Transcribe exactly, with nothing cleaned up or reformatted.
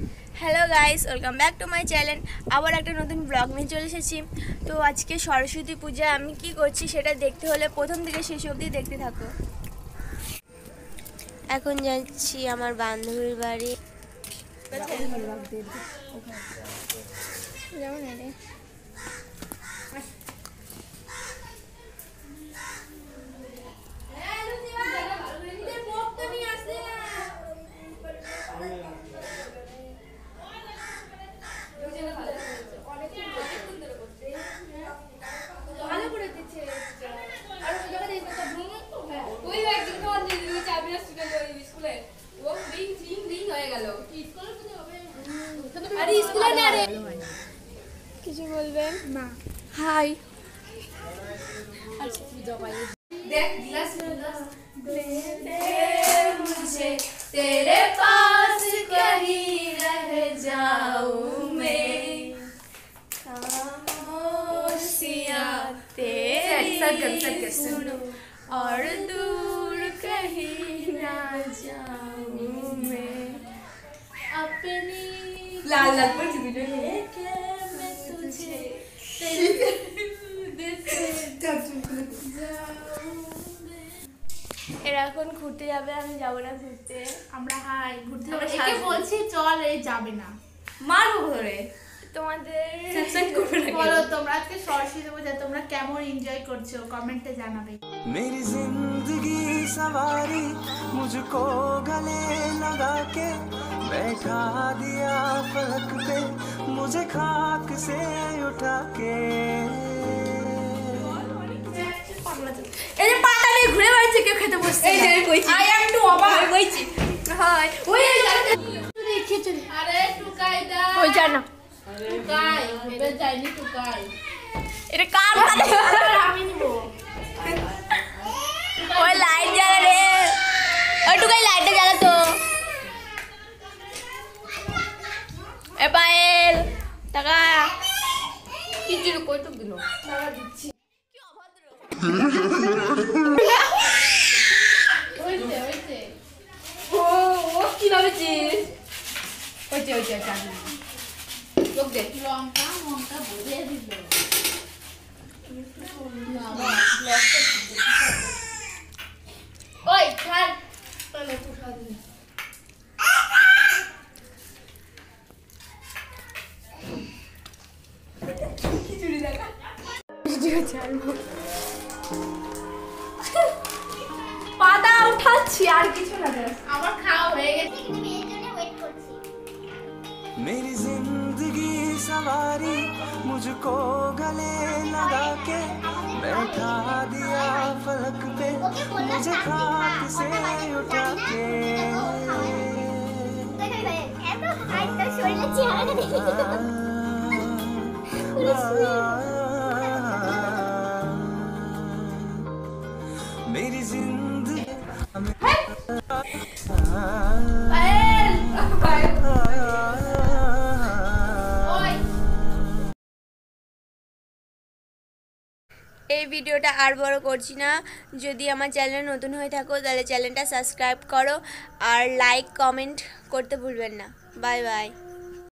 Hello guys, welcome back to my channel. আবার একটা নতুন ব্লগ নিয়ে চলে এসেছি। তো আজকে সরস্বতী পূজা আমি কি করছি সেটা দেখতে হলে প্রথম থেকে শেষ অবধি দেখতে থাকো। এখন যাচ্ছি আমার বান্ধবীর বাড়ি। কিছু বলবেন না? হাই। मुझे तेरे पास कहीं रह जाऊं मैं, खामोशियां तेरी सुनो और दूर कहीं ना जाऊं मैं, अपनी लाल लाल पर लेके मैं तुझे तेरे এরা এখন ঘুরতে যাবে, আমি যাবো না ঘুরতে। আমরা হাই ঘুরতে যাবো, একে বলছি চল, এই যাবে না, মারবো ধরে। তোমাদের সাবস্ক্রাইব করবে না? বলো তোমরা আজকে সরস্বতী পূজা তোমরা কেমন এনজয় করছো কমেন্টে জানাবে। मेरी जिंदगी सवारी मुझको गले लगा के बैठा दिया फलक पे, मुझे खाक से उठा के। এই যে পাতা নিয়ে ঘুরে বেড়াচ্ছে, কেউ খেতে বসছে। এই যে আমি কইছি, আই এম টু অবাক আমি কইছি। হাই ওই দেখি চলি। আরে টুকাই দা ওই যা না, টুকাই মেরে যাইনি টুকাই। এটা কার পাতা? আমি নিব। ওই লাইট জ্বালা রে, ওই টুকাই লাইটটা জ্বালা তো। এ পায়েল টাকা কি দিল, কইটুক দিল? টাকা দিচ্ছি। ওইতে ওইতে ও ও কি ভাবছিস? ওইতে ওইতে টাকা লোক দেখ লঙ্কা লঙ্কা বলে দিল বাবা ব্লকটা ওই ছাড় তাহলে পুষা দিন। খিচুড়ি দেখা ভিডিও ছাড়বো, পাতা উঠাচ্ছি আর কিছু না। আমার খাওয়া হয়ে গেছে। मेरी जिंदगी सवारी मुझको गले लगा के बैठा दिया फलक पे, मुझे खाक से उठा के। मेरी जिंदगी এই ভিডিওটা আর বড় করছি না। যদি আমার চ্যানেল নতুন হয়ে থাকো তাহলে চ্যানেলটা সাবস্ক্রাইব করো আর লাইক কমেন্ট করতে ভুলবেন না। Bye by.